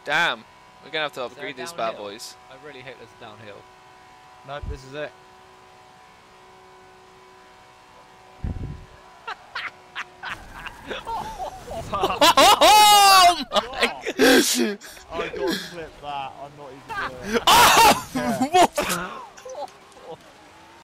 Damn. We're gonna have to upgrade these bad downhill? boys. I really hope there's downhill. Nope, this is it. Oh my god! I got to clip that. I'm not even doing it. Oh!